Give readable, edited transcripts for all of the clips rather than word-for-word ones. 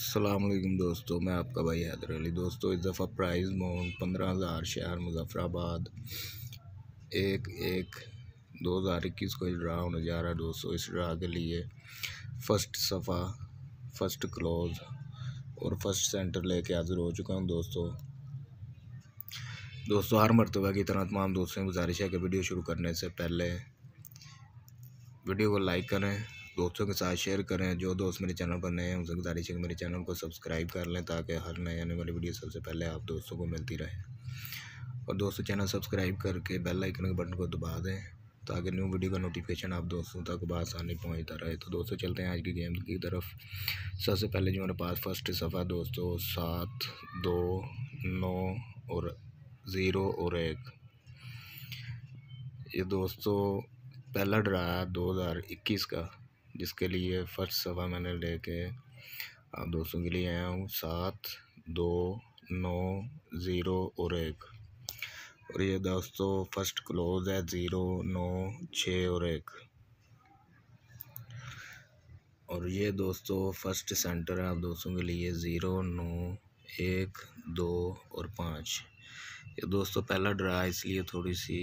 अस्सलामुअलैकुम दोस्तों, मैं आपका भाई हैदर अली। दोस्तों, इस दफ़ा प्राइज़ मोन 15,000 शहर मुजफ्फराबाद 1/1/2021 को ड्रा होने जा रहा है। दोस्तों, इस ड्रा के लिए फ़र्स्ट सफ़ा, फ़र्स्ट क्लोज़ और फर्स्ट सेंटर लेके हाजिर हो चुका हूँ। दोस्तों हर मरतबा की तरह तमाम दोस्तों की गुजारिश है कि वीडियो शुरू करने से पहले वीडियो को लाइक करें, दोस्तों के साथ शेयर करें। जो दोस्त मेरे चैनल पर नए हैं उनसे गुजारिश है कि मेरे चैनल को सब्सक्राइब कर लें ताकि हर नए आने वाली वीडियो सबसे पहले आप दोस्तों को मिलती रहे। और दोस्तों, चैनल सब्सक्राइब करके बेल आइकन के बटन को दबा दें ताकि न्यू वीडियो का नोटिफिकेशन आप दोस्तों तक बआसानी पहुंचता रहे। तो दोस्तों, चलते हैं आज की गेम की तरफ। सबसे पहले जो मेरे पास फर्स्ट सफ़ा दोस्तों 7, 2, 9 और 0 और 1। ये दोस्तों पहला ड्रा है 2021 का, जिसके लिए फर्स्ट सफ़ा मैंने लेके आप दोस्तों के लिए आया हूँ। 7, 2, 9, 0 और 1। और ये दोस्तों फर्स्ट क्लोज है 0, 9, 6 और 1। और ये दोस्तों फर्स्ट सेंटर है आप दोस्तों के लिए 0, 9, 1, 2 और 5। ये दोस्तों पहला ड्रा है इसलिए थोड़ी सी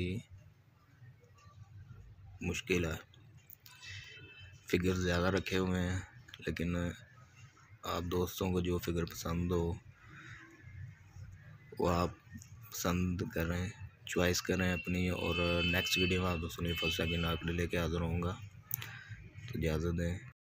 मुश्किल है, फिगर ज़्यादा रखे हुए हैं, लेकिन आप दोस्तों को जो फिगर पसंद हो वो आप पसंद करें, चॉइस करें अपनी। और नेक्स्ट वीडियो में आप दोस्तों ने फर्स्ट सेकंड आंकड़े लेके हाजिर होऊंगा। तो इजाज़त दें।